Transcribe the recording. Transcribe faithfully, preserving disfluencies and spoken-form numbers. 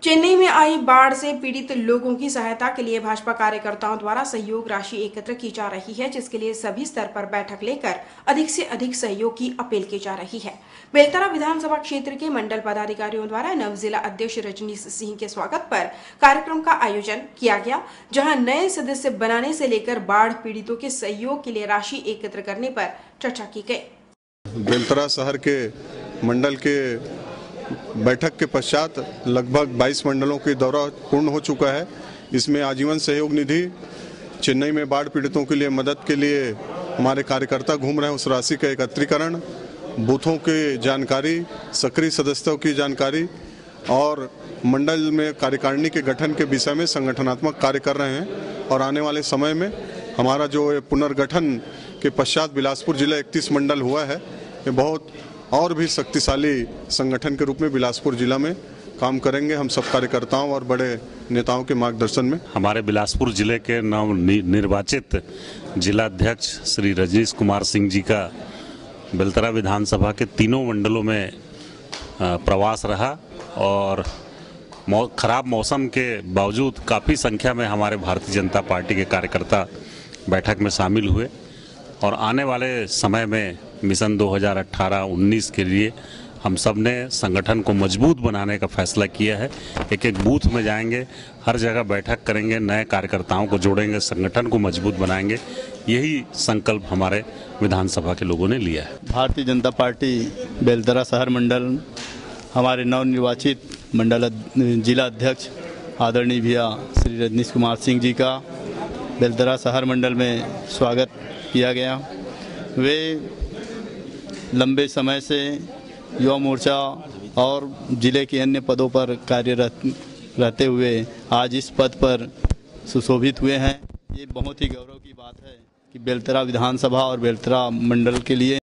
चेन्नई में आई बाढ़ से पीड़ित लोगों की सहायता के लिए भाजपा कार्यकर्ताओं द्वारा सहयोग राशि एकत्र की जा रही है, जिसके लिए सभी स्तर पर बैठक लेकर अधिक से अधिक सहयोग की अपील की जा रही है। बेलतरा विधानसभा क्षेत्र के मंडल पदाधिकारियों द्वारा नव जिला अध्यक्ष रजनीश सिंह के स्वागत पर कार्यक्रम का आयोजन किया गया, जहाँ नए सदस्य बनाने से लेकर बाढ़ पीड़ितों के सहयोग के लिए राशि एकत्र करने पर चर्चा की गई। बेलतरा शहर के मंडल के बैठक के पश्चात लगभग बाईस मंडलों की दौरा पूर्ण हो चुका है। इसमें आजीवन सहयोग निधि, चेन्नई में बाढ़ पीड़ितों के लिए मदद के लिए हमारे कार्यकर्ता घूम रहे हैं, उस राशि का एकत्रीकरण, बूथों की जानकारी, सक्रिय सदस्यों की जानकारी और मंडल में कार्यकारिणी के गठन के विषय में संगठनात्मक कार्य कर रहे हैं। और आने वाले समय में हमारा जो पुनर्गठन के पश्चात बिलासपुर जिला इकतीस मंडल हुआ है, ये बहुत और भी शक्तिशाली संगठन के रूप में बिलासपुर जिला में काम करेंगे, हम सब कार्यकर्ताओं और बड़े नेताओं के मार्गदर्शन में। हमारे बिलासपुर जिले के नव निर्वाचित जिला अध्यक्ष श्री रजनीश कुमार सिंह जी का बेलतरा विधानसभा के तीनों मंडलों में प्रवास रहा और मौ, खराब मौसम के बावजूद काफ़ी संख्या में हमारे भारतीय जनता पार्टी के कार्यकर्ता बैठक में शामिल हुए और आने वाले समय में मिशन दो हज़ार अठारह उन्नीस के लिए हम सब ने संगठन को मजबूत बनाने का फैसला किया है। एक एक बूथ में जाएंगे, हर जगह बैठक करेंगे, नए कार्यकर्ताओं को जोड़ेंगे, संगठन को मजबूत बनाएंगे। यही संकल्प हमारे विधानसभा के लोगों ने लिया है। भारतीय जनता पार्टी बेलतरा शहर मंडल, हमारे नवनिर्वाचित मंडल जिला अध्यक्ष आदरणीय भैया श्री रजनीश कुमार सिंह जी का बेलतरा शहर मंडल में स्वागत किया गया। वे लंबे समय से युवा मोर्चा और जिले के अन्य पदों पर कार्यरत रहते हुए आज इस पद पर सुशोभित हुए हैं। ये बहुत ही गौरव की बात है कि बेलतरा विधानसभा और बेलतरा मंडल के लिए